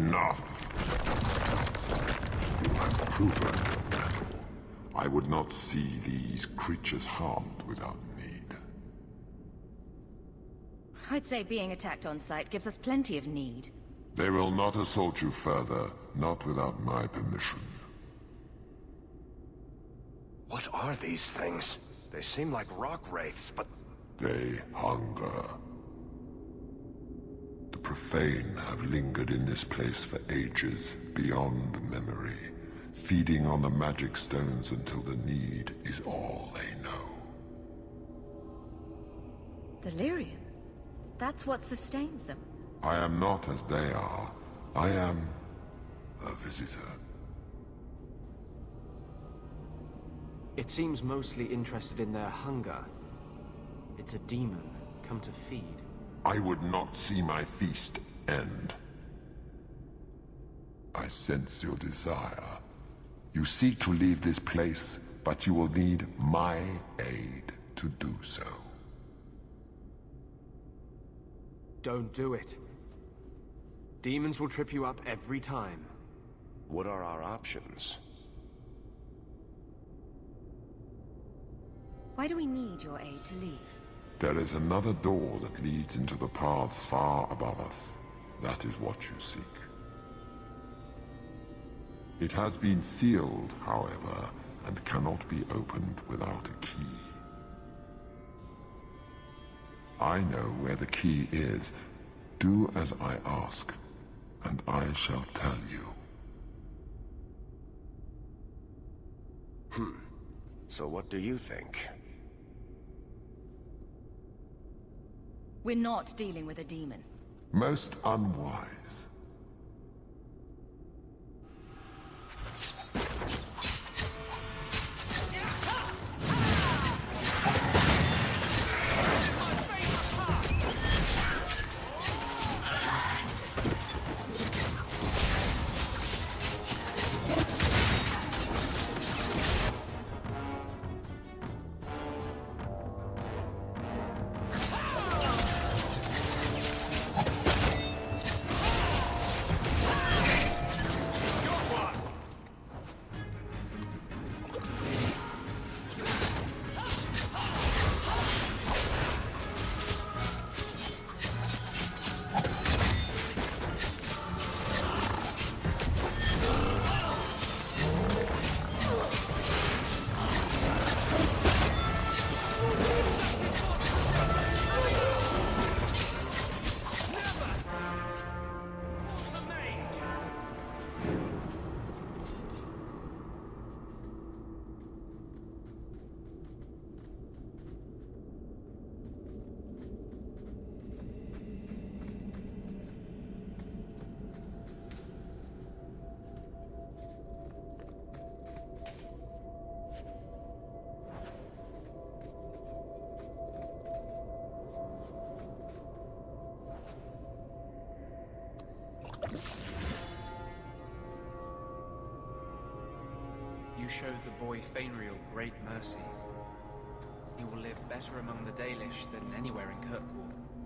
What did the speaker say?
Enough! You have proven your mettle. I would not see these creatures harmed without need. I'd say being attacked on sight gives us plenty of need. They will not assault you further, not without my permission. What are these things? They seem like rock wraiths, but... They hunger. The profane have lingered in this place for ages, beyond memory, feeding on the magic stones until the need is all they know. Delirium? That's what sustains them. I am not as they are. I am a visitor. It seems mostly interested in their hunger. It's a demon, come to feed. I would not see my feast end. I sense your desire. You seek to leave this place, but you will need my aid to do so. Don't do it. Demons will trip you up every time. what are our options? Why do we need your aid to leave? There is another door that leads into the paths far above us. That is what you seek. It has been sealed, however, and cannot be opened without a key. I know where the key is. Do as I ask, and I shall tell you. So what do you think? We're not dealing with a demon. Most unwise. You showed the boy Fainriel great mercy. He will live better among the Dalish than anywhere in Kirkwall.